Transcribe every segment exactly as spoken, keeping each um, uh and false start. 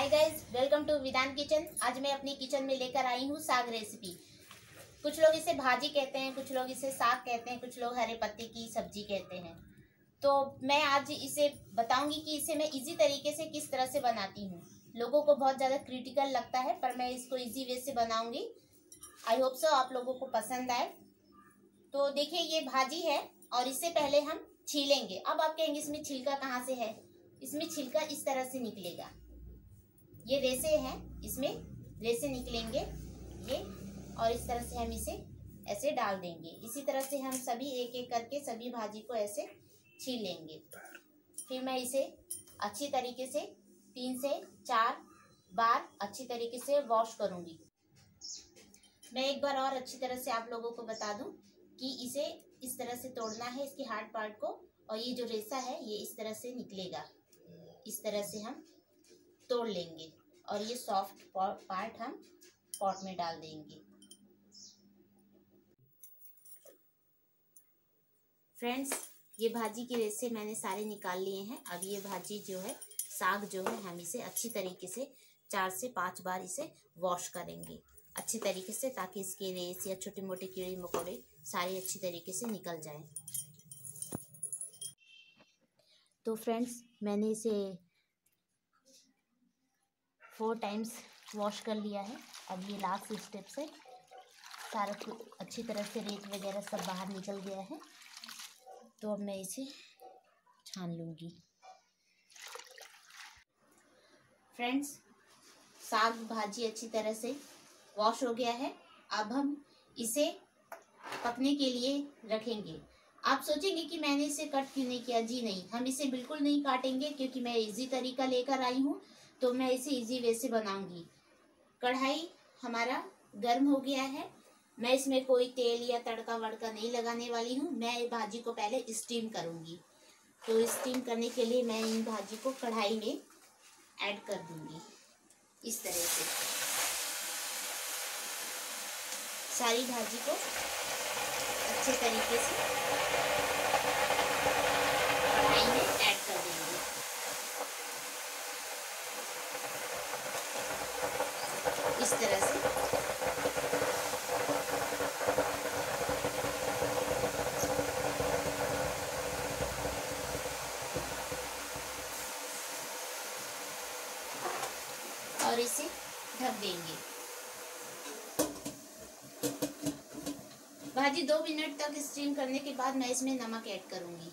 Hi guys, welcome to Vidan kitchen. आज मैं अपनी किचन में लेकर आई हूँ साग रेसिपी। कुछ लोग इसे भाजी कहते हैं, कुछ लोग इसे साग कहते हैं, कुछ लोग हरे पत्ते की सब्जी कहते हैं। तो मैं आज इसे बताऊंगी कि इसे मैं इजी तरीके से किस तरह से बनाती हूँ। लोगों को बहुत ज़्यादा क्रिटिकल लगता है, पर मैं इसको इजी वे से बनाऊंगी। आई होप सो आप लोगों को पसंद आए। तो देखिए, ये भाजी है और इससे पहले हम छीलेंगे। अब आप कहेंगे इसमें छिलका कहाँ से है? इसमें छिलका इस तरह से निकलेगा। ये रेसे हैं, इसमें रेसे निकलेंगे ये, और इस तरह से हम इसे ऐसे डाल देंगे। इसी तरह से हम सभी एक एक करके सभी भाजी को ऐसे छील लेंगे। फिर मैं इसे अच्छी तरीके से तीन से चार बार अच्छी तरीके से वॉश करूंगी। मैं एक बार और अच्छी तरह से आप लोगों को बता दूं कि इसे इस तरह से तोड़ना है, इसके हार्ड पार्ट को, और ये जो रेसा है ये इस तरह से निकलेगा। इस तरह से हम तोड़ लेंगे और ये सॉफ्ट पार्ट हम पॉट में डाल देंगे। फ्रेंड्स, ये भाजी के रेसे मैंने सारे निकाल लिए हैं। अब ये भाजी जो है, साग जो है, हम इसे अच्छी तरीके से चार से पांच बार इसे वॉश करेंगे अच्छी तरीके से, ताकि इसके रेस या छोटे मोटे कीड़े मकोड़े सारे अच्छी तरीके से निकल जाएं। तो फ्रेंड्स, मैंने इसे फोर टाइम्स वॉश कर लिया है। अब ये लास्ट स्टेप से सारा अच्छी तरह से रेत वगैरह सब बाहर निकल गया है। तो अब मैं इसे छान लूँगी। फ्रेंड्स, साग भाजी अच्छी तरह से वॉश हो गया है। अब हम इसे पकने के लिए रखेंगे। आप सोचेंगे कि मैंने इसे कट क्यों नहीं किया? जी नहीं, हम इसे बिल्कुल नहीं काटेंगे, क्योंकि मैं इजी तरीका लेकर आई हूँ। तो मैं इसे इजी वे से बनाऊंगी। कढ़ाई हमारा गर्म हो गया है। मैं इसमें कोई तेल या तड़का वड़का नहीं लगाने वाली हूँ। मैं भाजी को पहले स्टीम करूँगी। तो स्टीम करने के लिए मैं इन भाजी को कढ़ाई में ऐड कर दूँगी। इस तरह से सारी भाजी को अच्छे तरीके से कढ़ाई में ऐड कर देंगे। इस तरह से और इसे ढक देंगे। भाजी दो मिनट तक स्टीम करने के बाद मैं इसमें नमक ऐड करूंगी।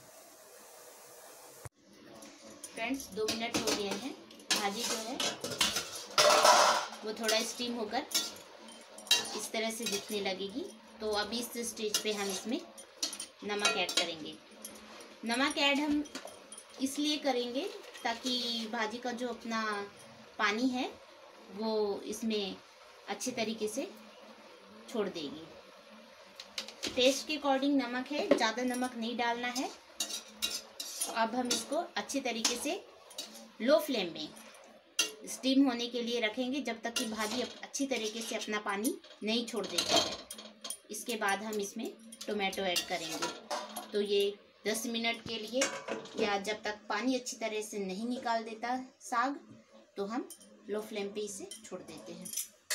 फ्रेंड्स, दो मिनट हो गए हैं। भाजी जो है वो थोड़ा स्टीम होकर इस तरह से दिखने लगेगी। तो अभी इस स्टेज पे हम इसमें नमक ऐड करेंगे। नमक ऐड हम इसलिए करेंगे ताकि भाजी का जो अपना पानी है वो इसमें अच्छे तरीके से छोड़ देगी। टेस्ट के अकॉर्डिंग नमक है, ज़्यादा नमक नहीं डालना है। अब हम इसको अच्छी तरीके से लो फ्लेम में स्टीम होने के लिए रखेंगे, जब तक कि भाजी अच्छी तरीके से अपना पानी नहीं छोड़ देती है। इसके बाद हम इसमें टोमेटो ऐड करेंगे। तो ये दस मिनट के लिए, या जब तक पानी अच्छी तरह से नहीं निकाल देता साग, तो हम लो फ्लेम पे इसे छोड़ देते हैं।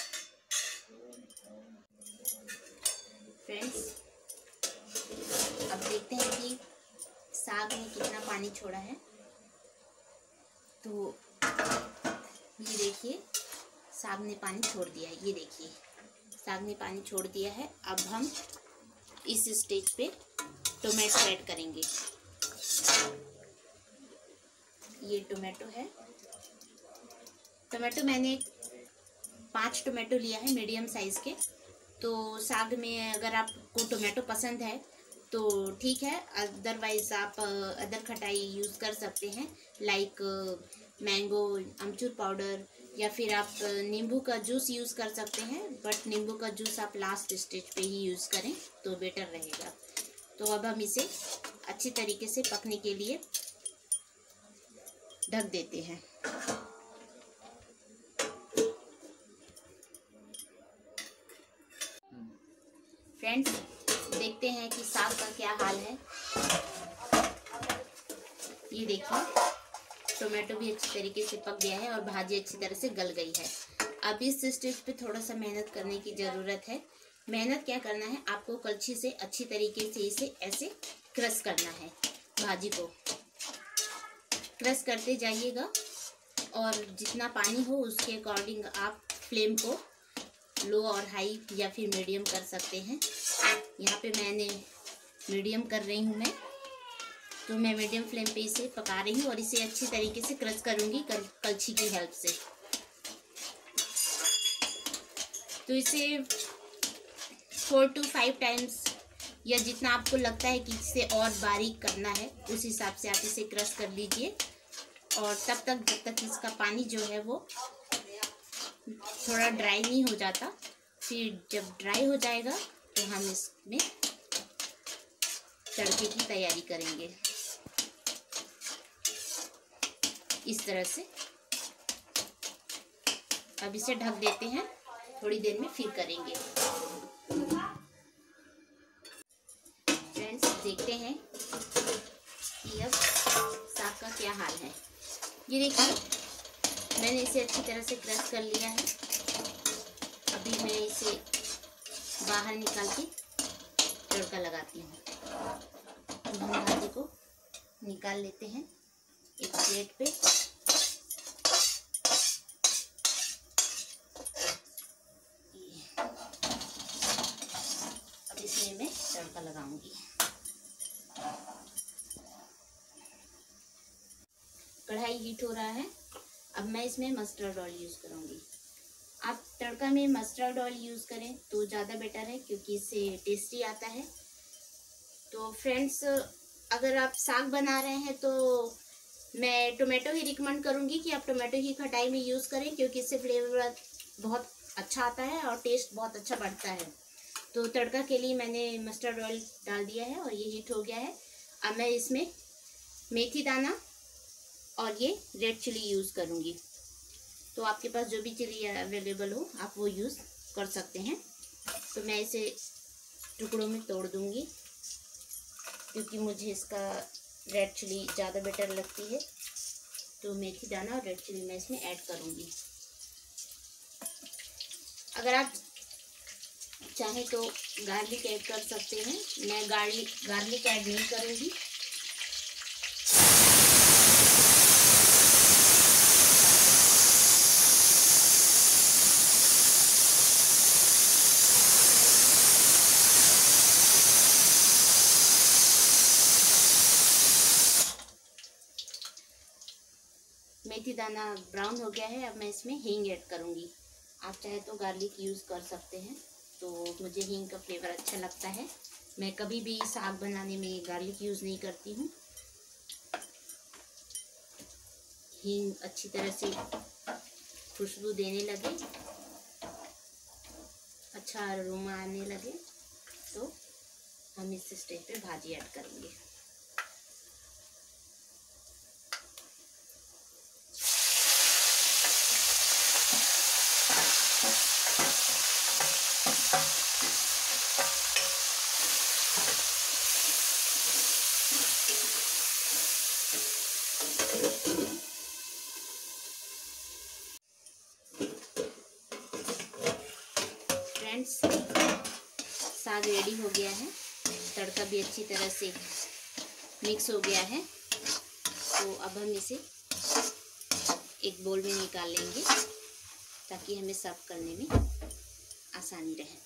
फ्रेंड्स, अब देखते हैं कि साग ने कितना पानी छोड़ा है। तो ये देखिए, साग ने पानी छोड़ दिया है। ये देखिए, साग ने पानी छोड़ दिया है। अब हम इस स्टेज पे टोमेटो ऐड करेंगे। ये टोमेटो है। टोमेटो मैंने पांच टोमेटो लिया है, मीडियम साइज़ के। तो साग में अगर आपको टोमेटो पसंद है तो ठीक है, अदरवाइज़ आप अदर खटाई यूज़ कर सकते हैं, लाइक मैंगो अमचूर पाउडर, या फिर आप नींबू का जूस यूज़ कर सकते हैं। बट नींबू का जूस आप लास्ट स्टेज पे ही यूज़ करें तो बेटर रहेगा। तो अब हम इसे अच्छी तरीके से पकने के लिए ढक देते हैं। फ्रेंड्स, देखते हैं कि साग का क्या हाल है। ये देखिए, टोमेटो भी अच्छी तरीके से पक गया है और भाजी अच्छी तरह से गल गई है। अब इस स्टेज पे थोड़ा सा मेहनत करने की ज़रूरत है। मेहनत क्या करना है, आपको कलछी से अच्छी तरीके से इसे ऐसे क्रश करना है। भाजी को क्रश करते जाइएगा और जितना पानी हो उसके अकॉर्डिंग आप फ्लेम को लो और हाई या फिर मीडियम कर सकते हैं। यहाँ पे मैंने मीडियम कर रही हूँ मैं, तो मैं मीडियम फ्लेम पे इसे पका रही हूँ और इसे अच्छी तरीके से क्रश करूँगी कल, कलछी की हेल्प से। तो इसे फोर टू फाइव टाइम्स या जितना आपको लगता है कि इसे और बारीक करना है उस हिसाब से आप इसे क्रश कर लीजिए। और तब तक जब तक इसका पानी जो है वो थोड़ा ड्राई नहीं हो जाता, फिर जब ड्राई हो जाएगा तो हम इसमें तड़के की तैयारी करेंगे। इस तरह से अब इसे ढक देते हैं, थोड़ी देर में फिर करेंगे। फ्रेंड्स देखते हैं कि अब साग का क्या हाल है। ये देखिए मैंने इसे अच्छी तरह से क्रश कर लिया है। अभी मैं इसे बाहर निकाल के तड़का लगाती हूँ। हम भाजी को निकाल लेते हैं एक प्लेट पे। अब इसमें मैं तड़का लगाऊंगी। कढ़ाई हीट हो रहा है। अब मैं इसमें मस्टर्ड ऑयल यूज़ करूँगी। आप तड़का में मस्टर्ड ऑयल यूज़ करें तो ज़्यादा बेटर है, क्योंकि इससे टेस्टी आता है। तो फ्रेंड्स अगर आप साग बना रहे हैं तो मैं टोमेटो ही रिकमेंड करूँगी कि आप टोमेटो ही खटाई में यूज़ करें, क्योंकि इससे फ्लेवर बहुत अच्छा आता है और टेस्ट बहुत अच्छा बढ़ता है। तो तड़का के लिए मैंने मस्टर्ड ऑयल डाल दिया है और ये हीट हो गया है। अब मैं इसमें मेथी दाना और ये रेड चिली यूज़ करूँगी। तो आपके पास जो भी चिली अवेलेबल हो आप वो यूज़ कर सकते हैं। तो मैं इसे टुकड़ों में तोड़ दूँगी, क्योंकि मुझे इसका रेड चिली ज़्यादा बेटर लगती है। तो मेथी दाना और रेड चिली मैं इसमें ऐड करूँगी। अगर आप चाहें तो गार्लिक ऐड कर सकते हैं, मैं गार्लिक गार्लिक ऐड नहीं करूँगी। मेथी दाना ब्राउन हो गया है। अब मैं इसमें हींग ऐड करूँगी। आप चाहे तो गार्लिक यूज़ कर सकते हैं, तो मुझे हींग का फ्लेवर अच्छा लगता है। मैं कभी भी साग बनाने में गार्लिक यूज़ नहीं करती हूँ। हींग अच्छी तरह से खुशबू देने लगे, अच्छा अरोमा आने लगे, तो हम इस स्टेज पे भाजी ऐड करेंगे। फ्रेंड्स साग रेडी हो गया है, तड़का भी अच्छी तरह से मिक्स हो गया है। तो अब हम इसे एक बोल में निकाल लेंगे ताकि हमें सर्व करने में आसानी रहे।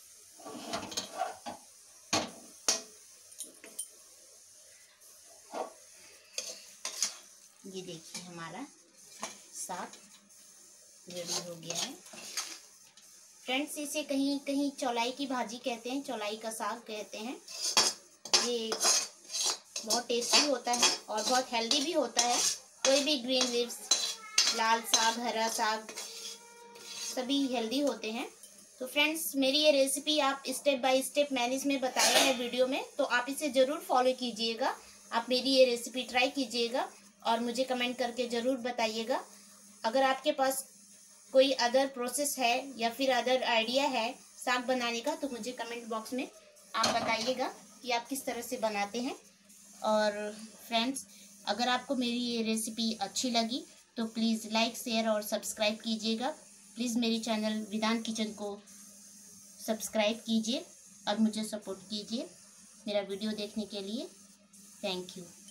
ये देखिए हमारा साग रेडी हो गया है। फ्रेंड्स इसे कहीं कहीं चौलाई की भाजी कहते हैं, चौलाई का साग कहते हैं। ये बहुत टेस्टी होता है और बहुत हेल्दी भी होता है। कोई भी ग्रीन लीव्स, लाल साग, हरा साग, सभी हेल्दी होते हैं। तो फ्रेंड्स मेरी ये रेसिपी आप स्टेप बाय स्टेप मैंने इसमें बताया है वीडियो में, तो आप इसे ज़रूर फॉलो कीजिएगा। आप मेरी ये रेसिपी ट्राई कीजिएगा और मुझे कमेंट करके ज़रूर बताइएगा। अगर आपके पास कोई अदर प्रोसेस है या फिर अदर आइडिया है साग बनाने का, तो मुझे कमेंट बॉक्स में आप बताइएगा कि आप किस तरह से बनाते हैं। और फ्रेंड्स अगर आपको मेरी ये रेसिपी अच्छी लगी तो प्लीज़ लाइक शेयर और सब्सक्राइब कीजिएगा। प्लीज़ मेरी चैनल वेदांत किचन को सब्सक्राइब कीजिए और मुझे सपोर्ट कीजिए मेरा वीडियो देखने के लिए। Thank you.